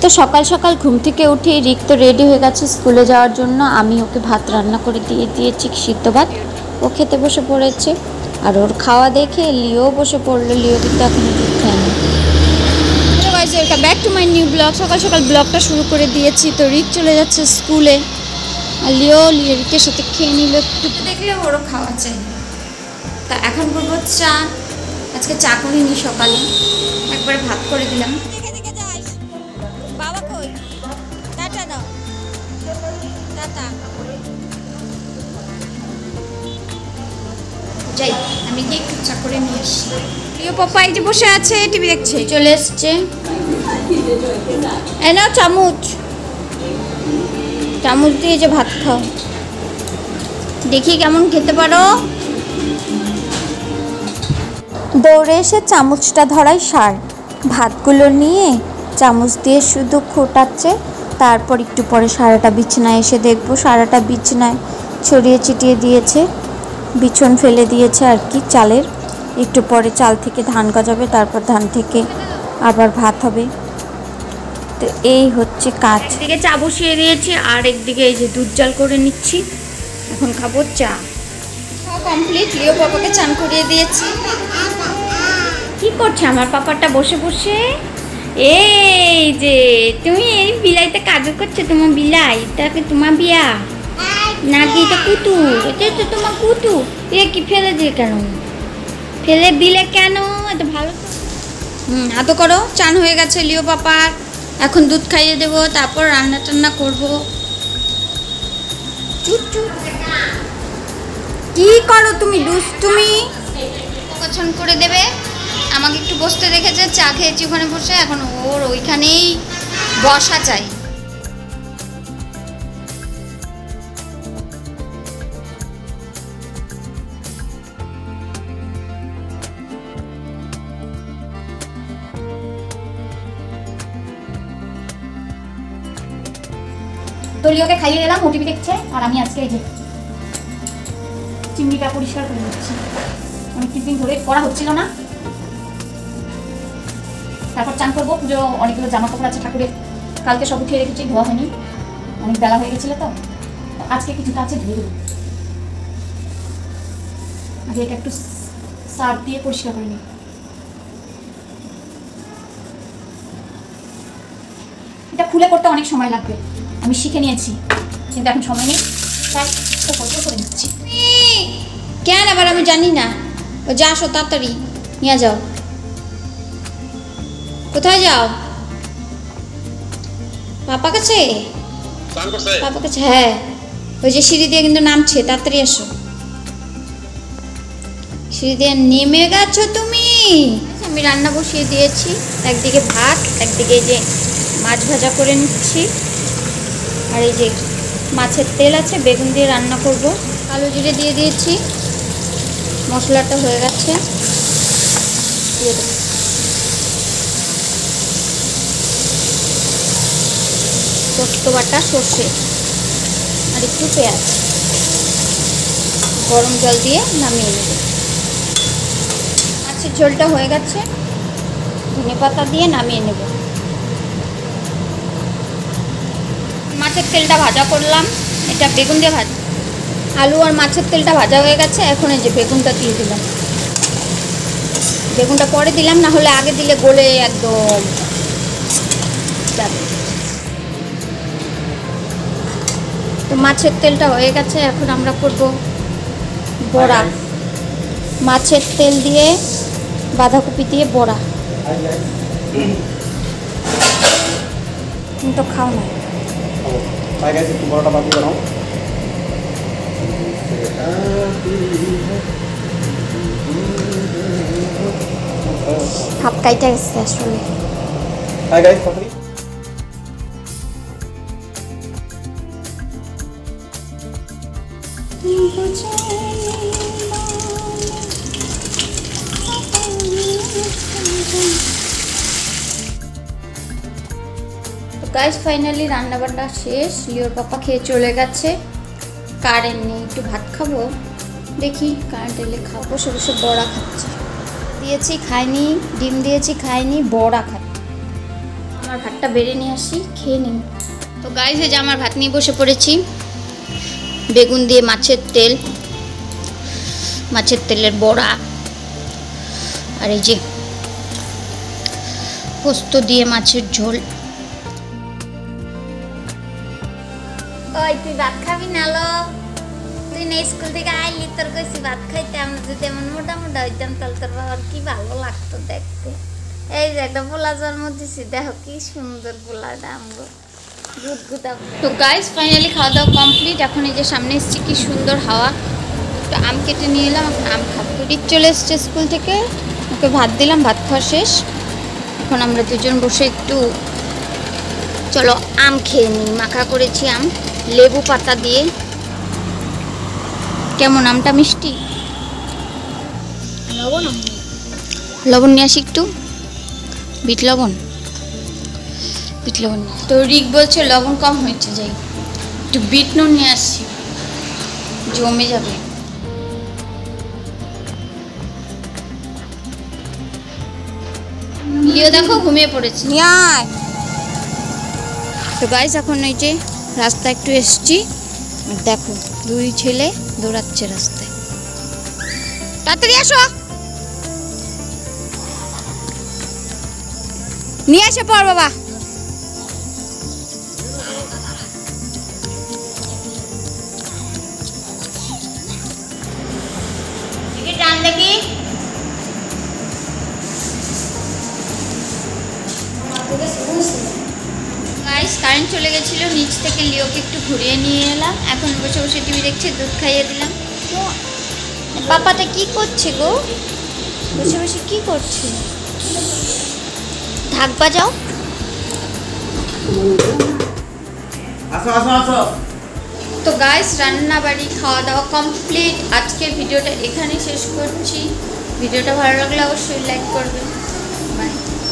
তো সকাল সকাল ঘুম থেকে উঠে রিক তো রেডি হয়ে গেছে স্কুলে যাওয়ার জন্য। আমি ওকে ভাত রান্না করে দিয়ে দিয়েছি, সিদ্ধ ভাত। ও খেতে বসে পড়েছে, আর ওর খাওয়া দেখে লিও বসে পড়লো। লিও কিন্তু এখনো দুধ খায়নি। Hello guys, welcome back to my new vlog. সকাল সকাল ব্লগটা শুরু করে দিয়েছি। তো রিক চলে যাচ্ছে স্কুলে, আর লিও রিকের সাথে খেয়ে নিল একটু। দেখলে ওরও খাওয়া চাই। তা এখন করবো চা। আজকে চা করিনি, সকালে একবার ভাত করে দিলাম। বাবা কই? টাটা দাও, টাটা। যাই, আমি গিয়ে একটু চা করে নিয়ে আসি। লিও পাপা এই যে বসে আছে, টিভি দেখছে। চলে এসছে। এই নাও চামচ, চামচ দিয়ে যে ভাত খাও, দেখি কেমন খেতে পারো। দৌড়ে এসে চামচটা ধরাই সার। ভাতগুলো নিয়ে চামচ দিয়ে শুধু খোটাচ্ছে। তারপর একটু পরে সারাটা বিছানায় এসে দেখবো সারাটা বিছানায় ছড়িয়ে ছিটিয়ে দিয়েছে, বিছন ফেলে দিয়েছে আর কি চালের। একটু পরে চাল থেকে ধান গজাবে, তারপর ধান থেকে আবার ভাত হবে। তো এই হচ্ছে কাজ। একদিকে চা বসিয়ে দিয়েছি, আর একদিকে এই যে দুধ জাল করে নিচ্ছি। এখন খাবো চা। কমপ্লিট। লিও পাপাকে চান করিয়ে দিয়েছি। কি করছে আমার পাপাটা বসে বসে? এই যে তুমি এই বিলাইতে কাজ করছো। তোমার বিলাই তাকে তোমার বিয়া নাকি? এটা কুতু, এটা তো তোমার কুতু। এ কি ফেলে দিয়ে কেন? ফেলে দিলে কেন? এটা ভালো আদো করো। চান হয়ে গেছে লিও পাপার। এখন দুধ খাইয়ে দেবো, তারপর রান্না টান্না করবো। কি করো তুমি? দুষ্টুমি পছন্দ করে দেবে। আমাকে একটু বসতে দেখেছে, চা খেয়েছি ওখানে বসে। এখন ওর ওইখানেই বসা চাই। তো লিওকে খাইয়ে দিলাম, ও টিভি দেখছে। আর আমি আজকে এই যে চিমনিটা পরিষ্কার করে দিচ্ছি। অনেক দিন ধরে করা হচ্ছিল না। তারপর চান করবো। পুজো অনেকগুলো জামা কাপড় আছে ঠাকুরের, কালকে সব উঠিয়ে রেখেছি, ধোয়া হয়নি, অনেক বেলা হয়ে গেছিল। তো আজকে কিছুটা আছে ধুয়ে দেবো। আগে এটা একটু সার্ফ দিয়ে পরিষ্কার করে নিই। এটা খুলে করতে অনেক সময় লাগবে, আমি শিখে নিয়েছি, কিন্তু এখন সময় নেই, তাই করে দিচ্ছি। কেন আবার? আমি জানি না। ও যা, আসো তাড়াতাড়ি নিয়ে যাও। কোথায় যাও? পাপা কাছে? পাপা কাছে? হ্যাঁ, ওই যে সিঁড়ি দিয়ে কিন্তু নামছে, তাড়াতাড়ি আসো। সিঁড়ি দিয়ে নেমে গেছো তুমি? আমি রান্না বসিয়ে দিয়েছি। একদিকে ভাত, একদিকে যে মাছ ভাজা করে নিচ্ছি। আর এই যে মাছের তেল আছে, বেগুন দিয়ে রান্না করব। কালো জিরে দিয়ে দিয়েছি, মশলাটা হয়ে গেছে, দিয়ে দেবো। পোস্ত বাটা, সর্ষে, আর একটু পেঁয়াজ, গরম জল দিয়ে নামিয়ে নেব। মাছের ঝোলটা হয়ে গেছে, ধনে পাতা দিয়ে নামিয়ে নেব। মাছের তেলটা ভাজা করলাম, এটা বেগুন দিয়ে ভাজা। আলু আর মাছের তেলটা ভাজা হয়ে গেছে। এখন এই যে বেগুনটা দিয়ে দিলাম। বেগুনটা পরে দিলাম, না হলে আগে দিলে গলে একদম যাবে। তো মাছের তেলটা হয়ে গেছে, এখন আমরা করব বড়া। মাছের তেল দিয়ে বাঁধাকপি দিয়ে বড়া। তুমি তো খাও না। হাত কাইটা গেছে আসলে। গাইস ফাইনালি রান্না বান্না শেষ। লিওর পাপা খেয়ে চলে গেছে। কারেন্ট নেই, একটু ভাত খাবো, দেখি কারেন্ট এলে খাবো। বসে বসে বড়া খাচ্ছে। দিয়েছি খায়নি, ডিম দিয়েছি খায়নি, বড়া খাচ্ছে। আমার ভাতটা বেড়ে নিয়ে আসি, খেয়ে নিই। তো গাইস এই যে আমার ভাত নিয়ে বসে পড়েছি। বেগুন দিয়ে মাছের তেলের বড়া, আর এই যে পোস্ত দিয়ে মাছের ঝোল। ওই তুই ভাত খাবি না? লো তুই না স্কুল থেকে আইলি, তোর কইছি ভাত খাইতে। আমরা যদি এমন মোটা মোটা হইতাম তাহলে তোর বাবার কি ভালো লাগতো দেখতে। এই যে একটা পোলা জন্ম দিছি, দেখো কি সুন্দর পোলাটা আমগো গুদগুদা। তো গাইস ফাইনালি খাওয়া দাওয়া কমপ্লিট। এখন এই যে সামনে এসেছি, কি সুন্দর হাওয়া। একটু আম কেটে নিয়ে এলাম, এখন আম খাবো। রিক চলে এসছে স্কুল থেকে, ওকে ভাত দিলাম, ভাত খাওয়া শেষ। এখন আমরা দুজন বসে একটু চলো আম খেয়ে নিই। মাখা করেছি আম লেবু পাতা দিয়ে। কেমন আমটা? মিষ্টি। লবণ নিয়ে আসি একটু, বিট লবণ। তো রিক বলছে লবণ কম হয়েছে, যাই একটু বিট নুন নিয়ে আসছি, জমে যাবে। লিও দেখো ঘুমিয়ে পড়েছে। তো গাইস এখন এই যে রাস্তা একটু এসছি, দেখো দুই ছেলে দৌড়াচ্ছে রাস্তায়। তাড়াতাড়ি আসো, নিয়ে আসে পর বাবা। টান দেখি। গাইস কারেন্ট চলে গেছিল, নিচ থেকে লিওকে একটু ঘুরিয়ে নিয়ে এলাম। এখন বসে বসে টিভি দেখছে, দুধ খাইয়ে দিলাম। পাপাটা কি করছে গো? বসে বসে কি করছে? ঢাক বাজাও। তো গাইস রান্না বাড়ি খাওয়া দাওয়া কমপ্লিট। আজকের ভিডিওটা এখানে শেষ করছি। ভিডিওটা ভালো লাগলে অবশ্যই লাইক করবেন। বাই।